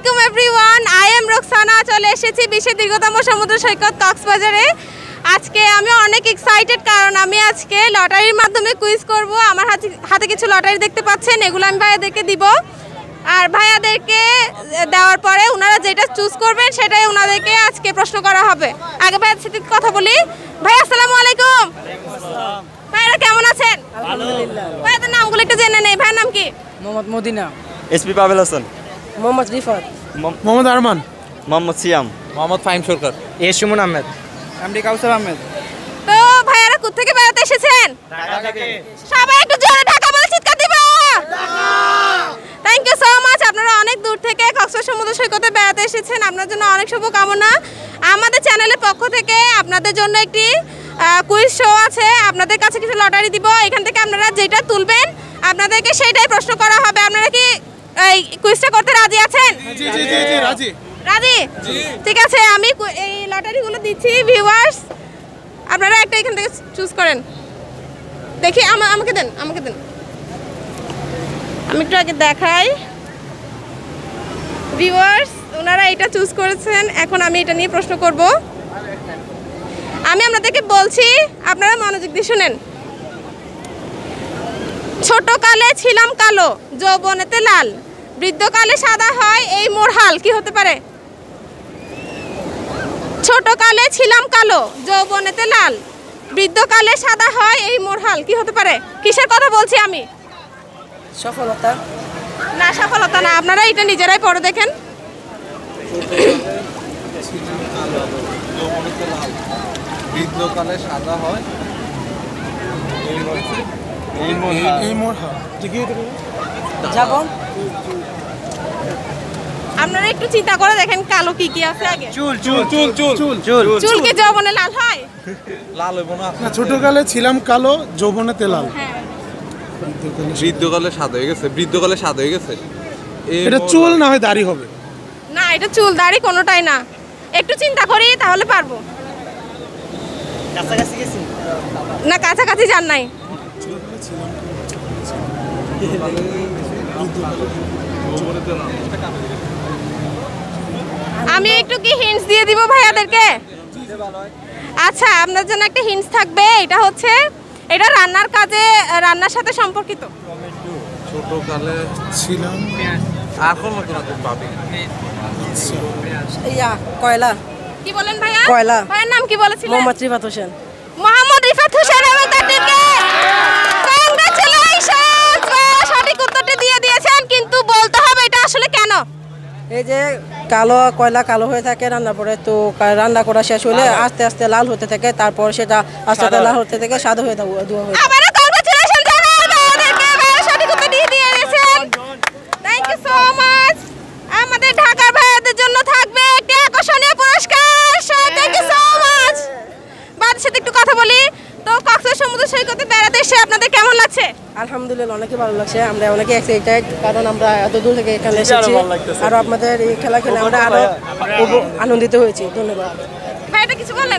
আলাইকুম everyone, I am Roksana. চলে এসেছি বিশ্বের দীর্ঘতম সমুদ্র সৈকত কক্সবাজারে। আজকে আমি অনেক এক্সাইটেড, কারণ আমি আজকে লটারির মাধ্যমে কুইজ করব। আমার হাতে কিছু লটারি দেখতে পাচ্ছেন, এগুলো আমি ভাইয়াদেরকে দিব। আর ভাইয়াদেরকে দেওয়ার পরে ওনারা যেটা চুজ করবেন সেটাই ওনাদেরকে আজকে প্রশ্ন করা হবে। আগে ভাইয়ার সাথে কথা বলি। ভাই আসসালামু আলাইকুম। ভাইরা কেমন আছেন? আলহামদুলিল্লাহ। ভাইয়াদের নামগুলো একটু জেনে নেই। ভাইয়ের নাম কি? Mohammad Madina, SP Pabel Hasan, Mohammad Rifat, Mohammad Arman, Mohammad Siam, Mohammad Fahim Sarkar, A Sumon Ahmed, MD Kawsar Ahmed. তো ভাইয়ারা কোথা থেকে বেড়াতে এসেছেন? সবাই একটু জোরে ঢাকা বলে চিৎকার দিবা। Thank you so much. আপনারা অনেক দূর থেকে কক্সবাজার সমুদ্র সৈকতে বেড়াতে এসেছেন, আপনার জন্য অনেক শুভকামনা। আমাদের চ্যানেলের পক্ষ থেকে আপনাদের জন্য একটি কুইজ শো আছে। আপনাদের কাছে কিছু লটারি দিব, এখান থেকে আপনারা যেটা তুলবেন আপনাদেরকে সেইটাই প্রশ্ন করা হবে। আপনারা কি এই কুইজটা করতে রাজি আছেন? জি জি জি জি রাজি। রাজি? ঠিক আছে, আমি এই লটারিগুলো দিচ্ছি ভিউয়ার্স। আপনারা একটা এখান থেকে চুজ করেন। দেখি আমাকে দেন, আমাকে দেন। আমি একটু আগে দেখাই। ভিউয়ার্স, ওনারা এটা চুজ করেছেন, এখন আমি এটা নিয়ে প্রশ্ন করব। আমি আপনাদেরকে বলছি, আপনারা মনোযোগ দিয়ে শুনেন। ছোটকালে ছিলাম কালো, যৌবনেতে লাল, বৃদ্ধকালে সাদা হয় এই মোর হাল, কি হতে পারে? ছোটকালে ছিলাম কালো, যৌবনেতে লাল, বৃদ্ধকালে সাদা হয় এই মোর হাল, কি হতে পারে? কিসের কথা বলছি আমি? সফলতা। না, সফলতা না। আপনারা এটা নিজেরাই পড়ে দেখেন। বৃদ্ধকালে সাদা হয় যাবন। আপনারা একটু চিন্তা করে দেখেন কালো কি কি আছে আগে। চুল চুল চুল চুল চুল চুল কি যৌবনে লাল হয়? লাল হইব না। ছোটকালে ছিলাম কালো, যৌবনেতে লাল, হ্যাঁ। বৃদ্ধকালে সাদা হয়ে গেছে। বৃদ্ধকালে সাদা হয়ে গেছে, এটা চুল না হয় দাড়ি হবে? না, এটা চুল দাড়ি কোনোটাই না। একটু চিন্তা করি তাহলে পারবো। কাছাকাছি গেছি না, কাছাকাছি যান নাই। আমি একটু কি হিন্টস দিয়ে দিব ভাইয়াদেরকে? আচ্ছা, আপনার জন্য একটা হিন্টস থাকবে। এটা হচ্ছে, এটা রান্নার কাজে, রান্নার সাথে সম্পর্কিত। ছোটকালে ছিলাম এখন পাবি ইয়া কয়লা। কি বলেন ভাইয়া? কয়লা। ভাইয়ের নাম কি বলেছিলেন? মোহাম্মদ রিফাত হোসেন। মোহাম্মদ রিফাত হোসেন এবং তার টিমকে কংগ্রাচুলেশন। সঠিক উত্তরটি দিয়ে দিয়েছেন, কিন্তু বলতে হবে এটা আসলে কেন। এই যে কালো কয়লা কালো হয়ে থাকে রান্না পরে, তো রান্না করা শেষ হলে আস্তে আস্তে লাল হতে থাকে, তারপর সেটা আস্তে আস্তে লাল হতে থাকে, সাদা হয়ে দেওয়া হয়। আবারও কংগ্রাচুলেশন জানাই ভাইয়াদেরকে, ভাইয়া সঠিক উত্তর দিয়ে দিয়েছেন। Thank you so much. আমাদের ঢাকার ভাইয়াদের জন্য থাকবে একটি আকর্ষণীয় পুরস্কার। Thank you so much. বাদের সাথে একটু কথা বলি। তো কক্সবাজার সমুদ্র সৈকতে বেড়াতে এসে আপনাদের কেমন লাগছে? আলহামদুলিল্লাহ, অনেকই ভালো লাগছে। আমরা অনেকে এক্সাইটেড, কারণ আমরা এত দূর থেকে এখানে এসেছি। আর আপনাদের এই খেলা খেলে আমরা আরো আনন্দিত হয়েছি। ধন্যবাদ। ভাইটা কিছু বলেন?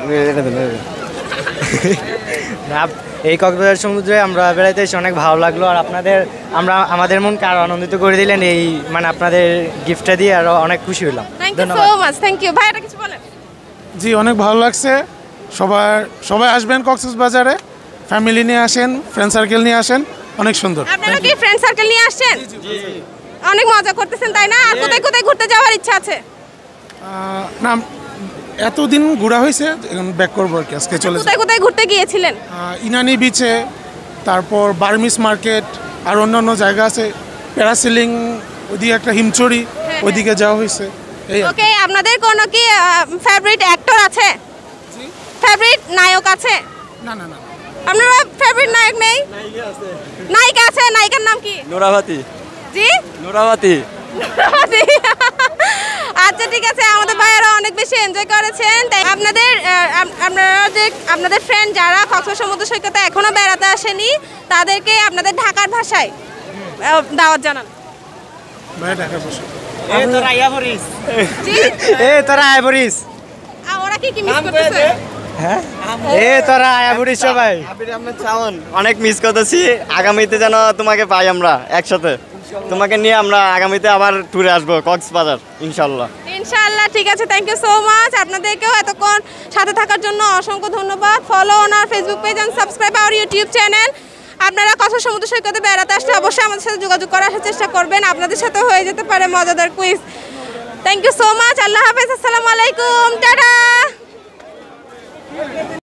এই কক্সবাজার সমুদ্রে আমরা বেড়াইতে এসে অনেক ভালো লাগলো। আর আমাদের মনকে আরো আনন্দিত করে দিলেন। এই মানে আপনাদের গিফটটা দিয়ে আরো অনেক খুশি হলাম। Thank you so much. Thank you. ভাইটা কিছু বলেন? জি, অনেক ভালো লাগছে। সবাই আসবেন কক্সবাজারে, ফ্যামিলি নিয়ে আসেন, ফ্রেন্ড সার্কেল নিয়ে আসেন, অনেক সুন্দর। আপনারা কি ফ্রেন্ড সার্কেল নিয়ে আসছেন? অনেক মজা করতেছেন তাই না? আর কোথায় কোথায় ঘুরতে যাওয়ার ইচ্ছা আছে? না, এতদিন ঘোরা হয়েছে, এখন ব্যাক করবো আর কি। আজকে চলে কোথায় কোথায় ঘুরতে গিয়েছিলেন? ইনানি বিচে, তারপর বার্মিস মার্কেট, আর অন্যান্য জায়গা আছে, প্যারাসিলিং, ওইদিকে একটা হিমচড়ি, ওইদিকে যাওয়া হয়েছে। এই ওকে, আপনাদের কোনো কি ফেভারিট অ্যাক্টর আছে? ফেভারিট নায়ক আছে? না না না, আপনার ফেভারিট নায়ক নেই? নায়িকা আছে? নায়িকার নাম কি? নুরাবাতি। জি, নুরাবাতি। আচ্ছা ঠিক আছে। আমাদের ভাইয়ারা অনেক বেশি এনজয় করেছেন। তাই আপনাদের ফ্রেন্ড যারা কক্সবাজার সমুদ্র সৈকতে এখনো বেড়াতে আসেনি, তাদেরকে আপনাদের ঢাকার ভাষায় দাওয়াত জানান। ভাই ঢাকা বসে। জি, তোরা আয় বরিস। ওরা কি কি মিস করতেছে? হ্যাঁ, তোরা আয় বরিস সবাই। আমরা চাওন অনেক মিস করতেছি। আগামীতে যেন তোমাকে পাই আমরা একসাথে। তোমাকে নিয়ে আমরা আগামীতে আবার ট্যুরে আসবো কক্সবাজার ইনশাল্লাহ। ইনশাআল্লাহ, ঠিক আছে। Thank you so much. আপনাদেরকেও এতক্ষণ সাথে থাকার জন্য অসংখ্য ধন্যবাদ। Follow on our Facebook page and subscribe our YouTube channel. আপনারা কক্সবাজার সমুদ্র সৈকতে বেড়াতে আসলে অবশ্যই আমাদের সাথে যোগাযোগ করার চেষ্টা করবেন। আপনাদের সাথে হয়ে যেতে পারে মজাদার quiz. Thank you so much. আল্লাহ হাফেজ। আসসালামু আলাইকুম। টাটা।